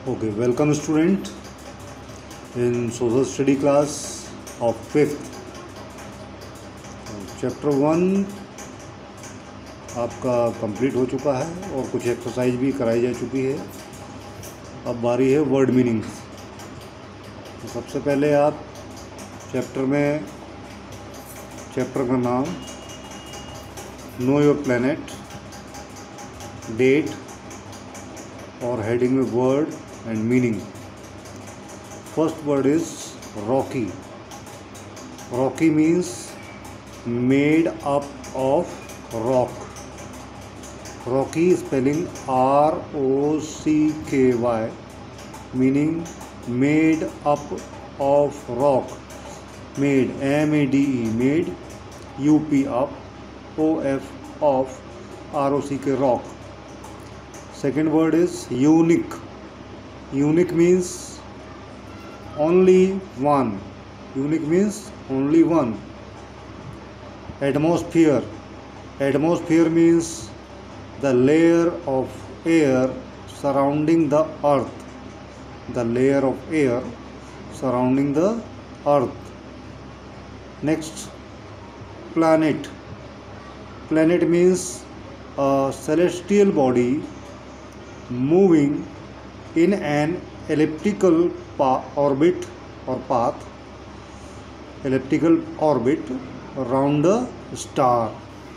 Okay, welcome student in social study class of 5th. Chapter 1 आपका complete हो चुका है और कुछ एक्सरसाइज भी कराई जा चुकी है। अब बारी है वर्ड मीनिंग्स। तो सबसे पहले आप चैप्टर का नाम, नो योर प्लैनेट, डेट और हेडिंग में word and meaning. First word is rocky. Rocky means made up of rock. Rocky spelling ROCKY, meaning made up of rock. Made MADE, made, UP up, OF of, ROCK rock. Second word is unique. Unique means only one. Unique means only one. Atmosphere. Atmosphere means the layer of air surrounding the earth. The layer of air surrounding the earth. Next, planet. Planet means a celestial body moving in an elliptical orbit or path, elliptical orbit around a star।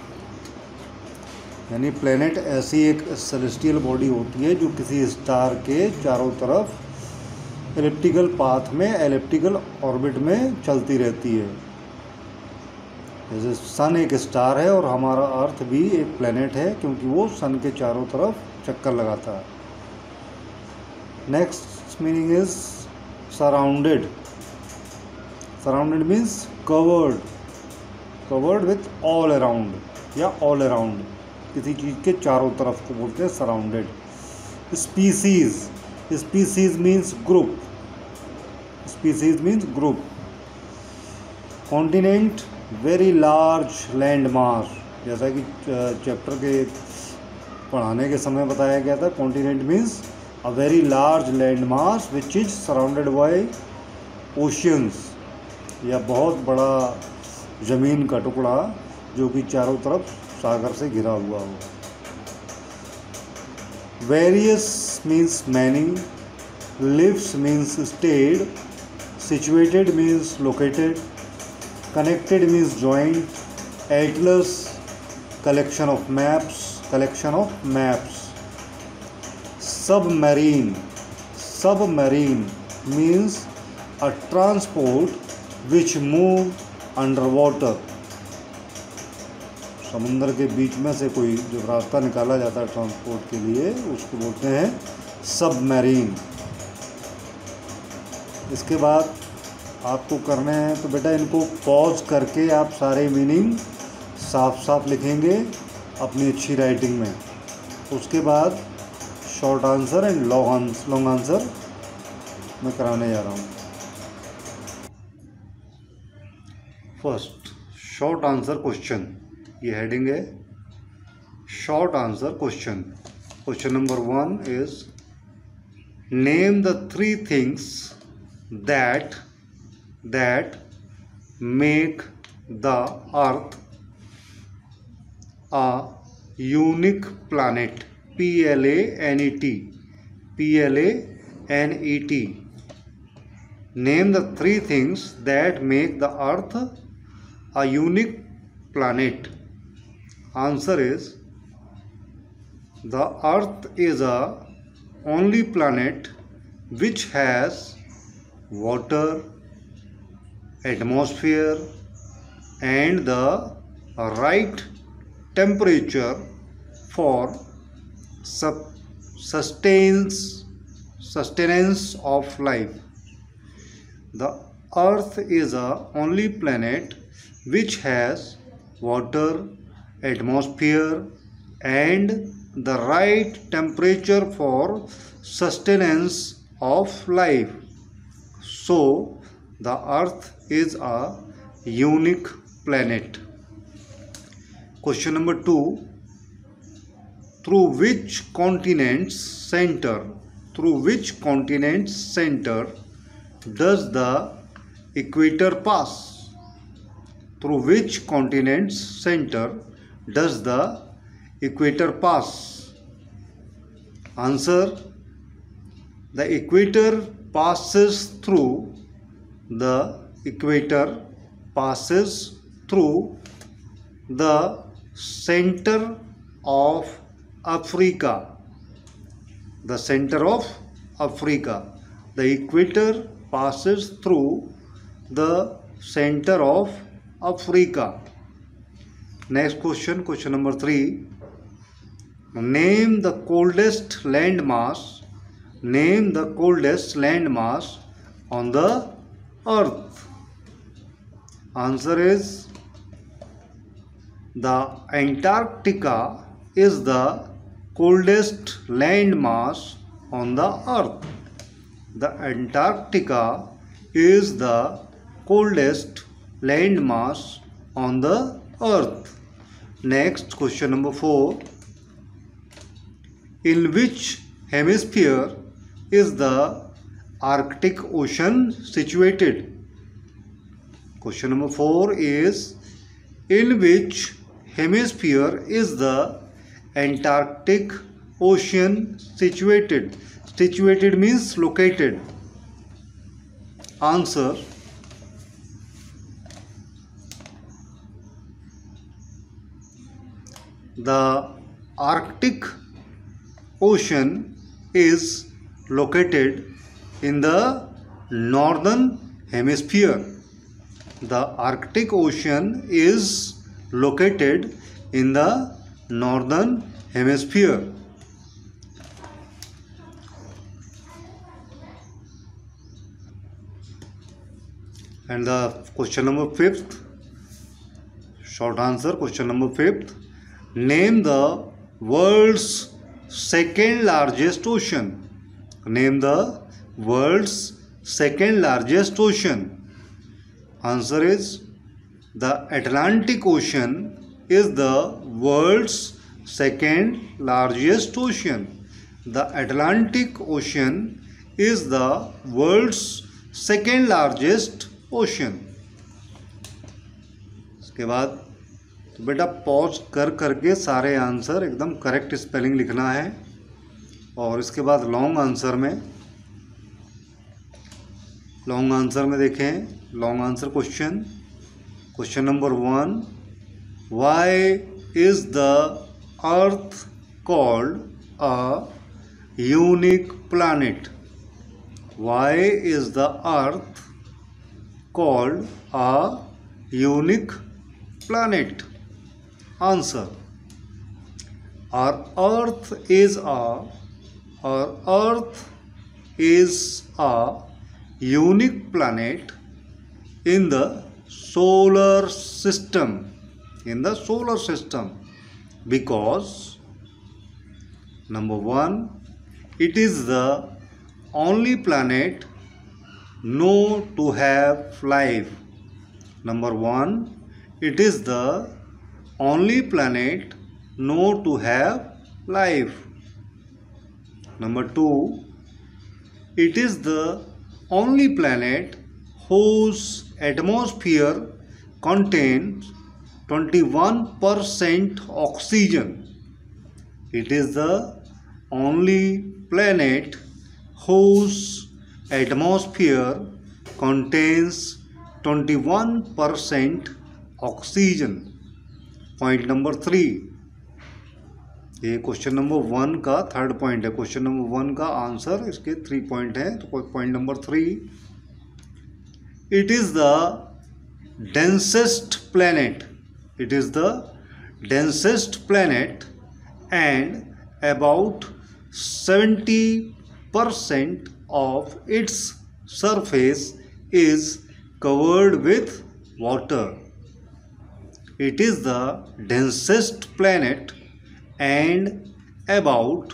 यानी planet ऐसी एक celestial body होती है जो किसी star के चारों तरफ एलिप्टिकल पाथ में, एलिप्टिकल ऑर्बिट में चलती रहती है। जैसे सन एक स्टार है और हमारा अर्थ भी एक प्लेनेट है, क्योंकि वो सन के चारों तरफ चक्कर लगाता है। Next meaning is surrounded. Surrounded means covered, covered with all around या ऑल अराउंड, किसी चीज़ के चारों तरफ को बोलते हैं surrounded. Species. Species means group. Species means group. Continent, very large land mass. जैसा कि चैप्टर के पढ़ाने के समय बताया गया था, continent means a very large land mass which is surrounded by oceans, या बहुत बड़ा ज़मीन का टुकड़ा जो कि चारों तरफ सागर से घिरा हुआ हो। Various means many, lives means stayed, situated means located, connected means joined, atlas collection of maps, collection of maps। submarine, submarine means a transport which move underwater। समुद्र के बीच में से कोई जो रास्ता निकाला जाता है ट्रांसपोर्ट के लिए, उसको बोलते हैं सबमरीन। इसके बाद आपको करने हैं तो बेटा इनको पॉज करके आप सारे मीनिंग साफ साफ लिखेंगे अपनी अच्छी राइटिंग में। उसके बाद short answer and long answer मैं कराने जा रहा हूँ। First, short answer question. ये हेडिंग है short answer question. Question number 1 is name the 3 things that make the earth a unique planet। PLANET, PLANET। Name the 3 things that make the earth a unique planet। Answer is, the earth is a only planet which has water, atmosphere and the right temperature for sustenance of life। The earth is a only planet which has water, atmosphere and the right temperature for sustenance of life। So the earth is a unique planet। Question number 2, through which continent's center through which continent's center does the equator pass? Through which continent's center does the equator pass? Answer: the equator passes through the center of Africa. The center of Africa. The equator passes through the center of Africa. Next question, question number 3. Name the coldest landmass. Name the coldest landmass on the earth. Answer is the Antarctica is the coldest landmass on the earth. The Antarctica is the coldest landmass on the earth. Next, question number 4. In which hemisphere is the Arctic Ocean situated? Question number 4 is, in which hemisphere is the Antarctic Ocean situated? Situated means located. Answer: the Arctic Ocean is located in the northern hemisphere. The Arctic Ocean is located in the northern hemisphere. And the question number 5th, short answer, question number 5th. Name the world's second largest ocean. Name the world's second largest ocean. Answer is the Atlantic Ocean is the world's second largest ocean. The Atlantic Ocean is the world's second largest ocean. इसके बाद तो बेटा pause कर करके सारे answer एकदम correct spelling लिखना है। और इसके बाद लॉन्ग आंसर में देखें, long answer question number 1, why is the earth called a unique planet? Why is the earth called a unique planet? Answer: our earth is a unique planet in the solar system, because number 1, it is the only planet known to have life. Number 1, it is the only planet known to have life. Number 2, it is the only planet whose atmosphere contains 21% oxygen. It is the only planet whose atmosphere contains 21% oxygen. Point number 3, ये क्वेश्चन number 1 का third point है। Question number 1 का answer इसके 3 point है। तो point number 3, it is the densest planet, it is the densest planet and about 70% of its surface is covered with water. It is the densest planet and about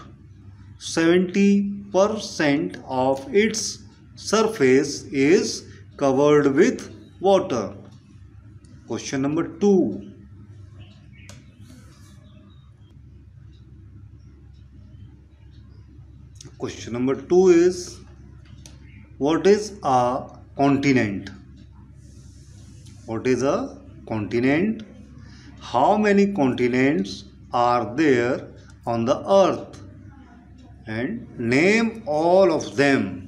70% of its surface is covered with water. Question number 2. Question number 2 is, what is a continent? What is a continent? How many continents are there on the earth? And name all of them.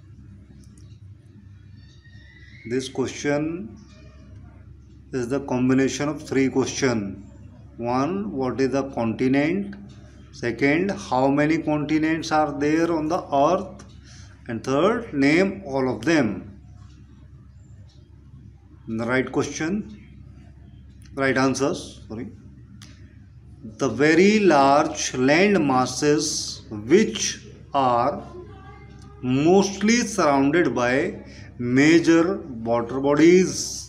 This question is the combination of 3 questions. 1. What is a continent? Second, how many continents are there on the earth? And third, name all of them. The right answers. The very large land masses which are mostly surrounded by major water bodies.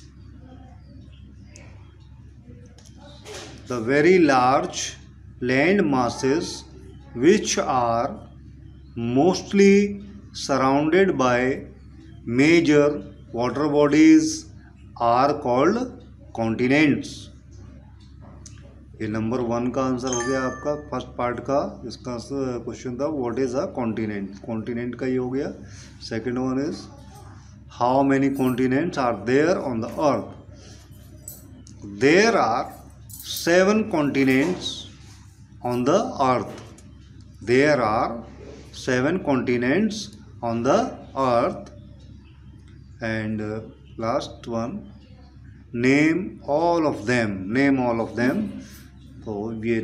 The very large land masses which are mostly surrounded by major water bodies are called continents. ये number 1 का answer हो गया आपका first part का. इसका question था what is a continent. Continent का ये हो गया. Second one is how many continents are there on the earth. There are 7 continents on the earth. There are 7 continents on the earth. And last one, name all of them. Name all of them. So ये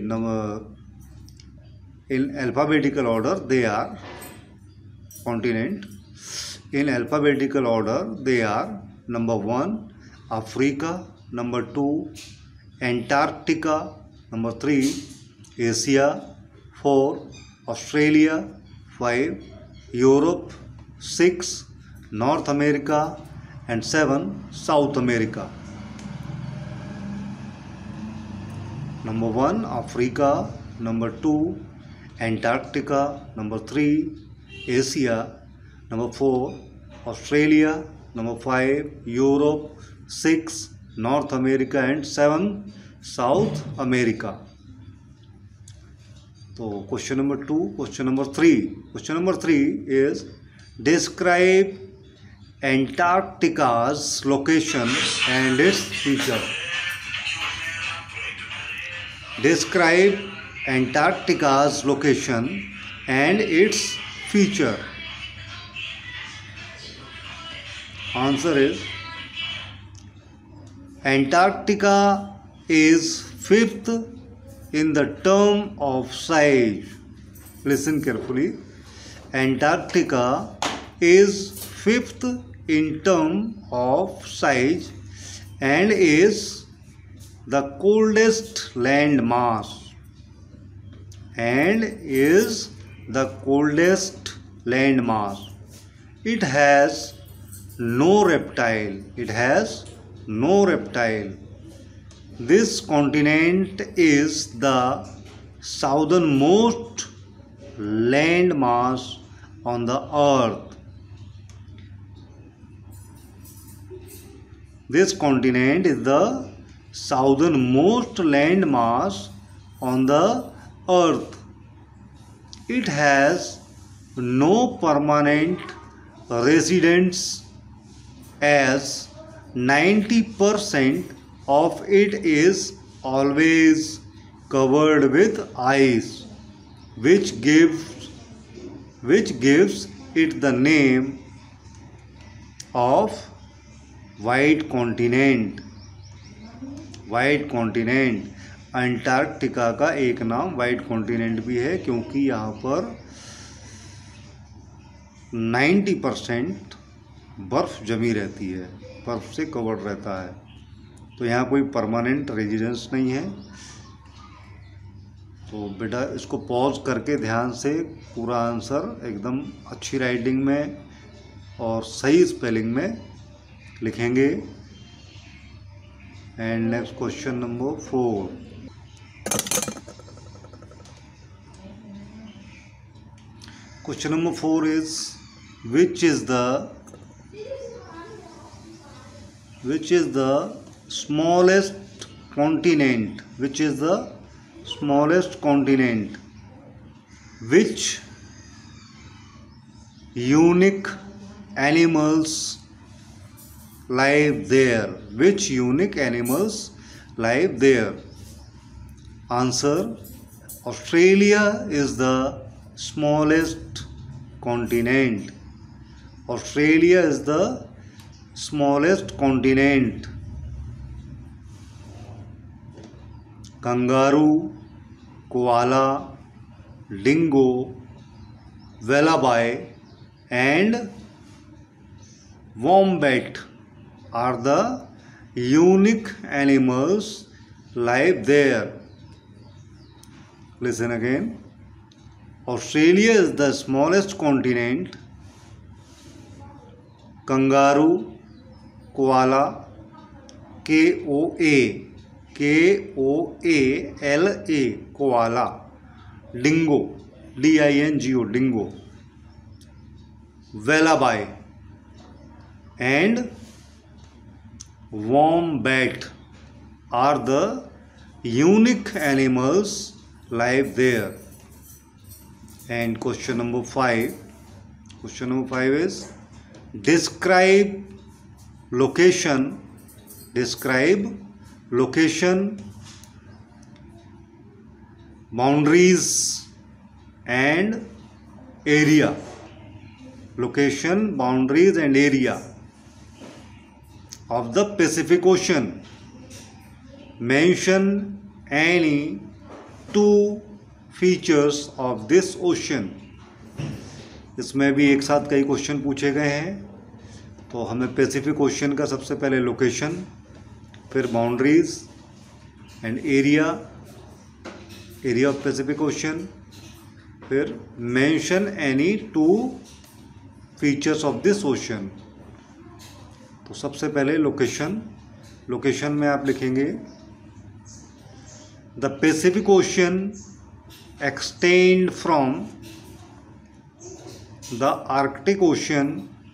in alphabetical order they are continent. In alphabetical order they are number 1 Africa, number 2 Antarctica, number 3 Asia, 4 Australia, 5 Europe, 6 North America, and 7 South America. Number 1 Africa, number 2 Antarctica, number 3 Asia, number 4 Australia, number 5 Europe, 6 North America, and 7 South America. So question number 2. Question number 3. Question number 3 is, describe Antarctica's location and its feature. Describe Antarctica's location and its feature. Answer is, Antarctica is 5th in the term of size. Listen carefully. Antarctica is 5th in term of size and is the coldest land mass. And is the coldest land mass. It has no reptile. It has no reptile. This continent is the southernmost land mass on the earth. This continent is the southernmost land mass on the earth. It has no permanent residents as 90% of it is always covered with ice, which gives it the name of white continent. white continent. Antarctica का एक नाम white continent भी है क्योंकि यहाँ पर 90% बर्फ़ जमी रहती है, बर्फ़ से कवर्ड रहता है. तो यहाँ कोई परमानेंट रेजिडेंस नहीं है. तो बेटा इसको पॉज करके ध्यान से पूरा आंसर एकदम अच्छी राइटिंग में और सही स्पेलिंग में लिखेंगे. And next question number 4. Question number 4 is, which is the smallest continent? Which is the smallest continent? Which unique animals live there? Which unique animals live there? Answer: Australia is the smallest continent. Australia is the smallest continent. Kangaroo, koala, dingo, wallaby and wombat are the unique animals live there. Listen again. Australia is the smallest continent. Kangaroo, koala, Koala, koala, dingo, dingo, dingo, wallaby and wombat are the unique animals live there. And question number 5. Question number 5 is describe location, boundaries and area. Location, boundaries and area of the Pacific Ocean. Mention any 2 features of this ocean. इसमें भी एक साथ कई question पूछे गए हैं, तो हमें पैसिफिक ओशन का सबसे पहले लोकेशन, फिर boundaries and area of Pacific Ocean, फिर mention any 2 features of this ocean. तो सबसे पहले लोकेशन में आप लिखेंगे the Pacific Ocean extend from the Arctic Ocean.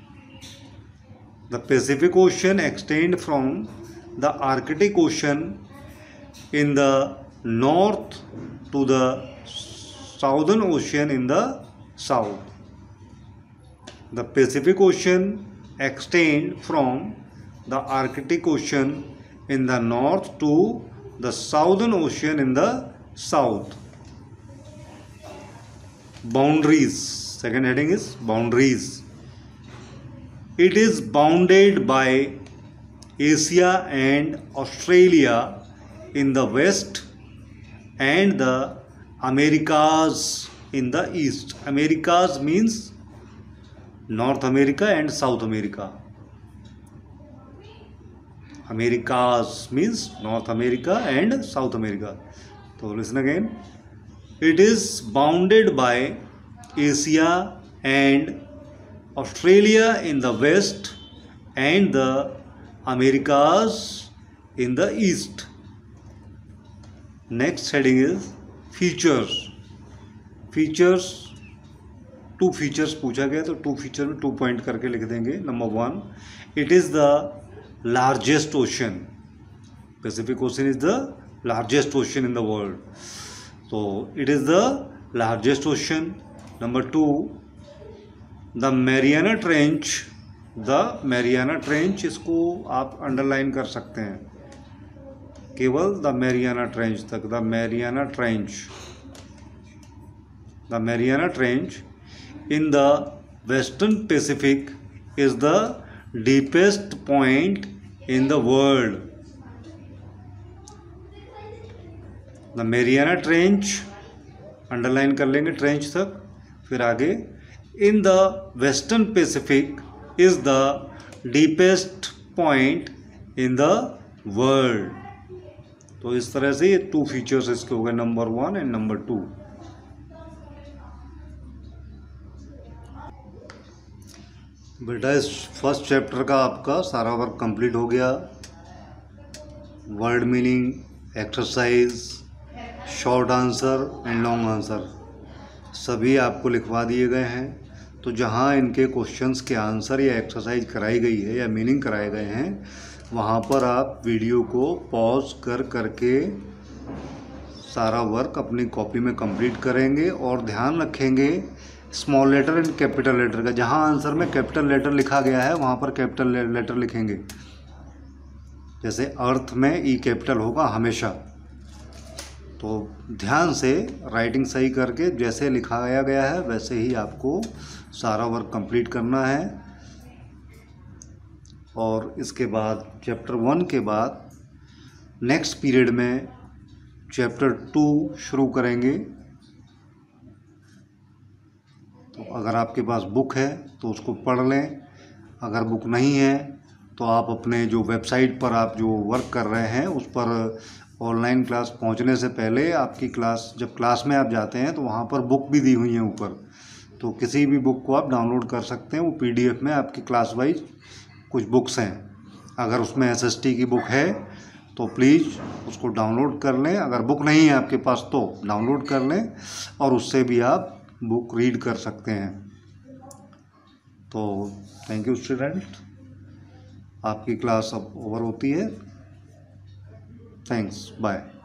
The Pacific Ocean extend from the Arctic Ocean in the north to the Southern Ocean in the south. The Pacific Ocean extend from the Arctic Ocean in the north to the Southern Ocean in the south. Boundaries. Second heading is boundaries. It is bounded by Asia and Australia in the west and the Americas in the east. Americas means North America and South America. Americas means North America and South America. So listen again. It is bounded by Asia and Australia in the west and the Americas in the east. Next heading is features. 2 features पूछा गया, तो 2 feature में 2 point करके लिख देंगे. Number 1, it is the largest ocean. Pacific Ocean is the largest ocean in the world. So it is the largest ocean. Number 2, the Mariana Trench. The Mariana Trench, इसको आप underline कर सकते हैं, केवल द Mariana Trench तक. The Mariana Trench. The Mariana Trench in the Western Pacific is the deepest point in the world. The Mariana Trench underline कर लेंगे trench तक. फिर आगे in the western Pacific is the deepest point in the world. तो इस तरह से ये 2 फीचर्स इसके हो गए, नंबर 1 एंड नंबर 2. बेटा इस फर्स्ट चैप्टर का आपका सारा वर्क कंप्लीट हो गया. Word meaning, exercise, short answer and long answer सभी आपको लिखवा दिए गए हैं. तो जहाँ इनके क्वेश्चंस के आंसर या एक्सरसाइज कराई गई है या मीनिंग कराए गए हैं, वहाँ पर आप वीडियो को पॉज करके सारा वर्क अपनी कॉपी में कंप्लीट करेंगे. और ध्यान रखेंगे small letter and capital letter का। जहाँ आंसर में कैपिटल लेटर लिखा गया है वहाँ पर कैपिटल लेटर लिखेंगे। जैसे अर्थ में ई कैपिटल होगा हमेशा। तो ध्यान से राइटिंग सही करके जैसे लिखा गया है वैसे ही आपको सारा वर्क कंप्लीट करना है। और इसके बाद चैप्टर 1 के बाद नेक्स्ट पीरियड में चैप्टर 2 शुरू करेंगे। तो अगर आपके पास बुक है तो उसको पढ़ लें, अगर बुक नहीं है तो आप अपने जो वेबसाइट पर आप जो वर्क कर रहे हैं उस पर ऑनलाइन क्लास पहुंचने से पहले आपकी क्लास, जब क्लास में आप जाते हैं तो वहाँ पर बुक भी दी हुई है ऊपर, तो किसी भी बुक को आप डाउनलोड कर सकते हैं। वो PDF में आपकी क्लास वाइज कुछ बुक्स हैं। अगर उसमें SST की बुक है तो प्लीज़ उसको डाउनलोड कर लें। अगर बुक नहीं है आपके पास तो डाउनलोड कर लें और उससे भी आप बुक रीड कर सकते हैं। तो थैंक यू स्टूडेंट, आपकी क्लास अब ओवर होती है। Thanks, bye.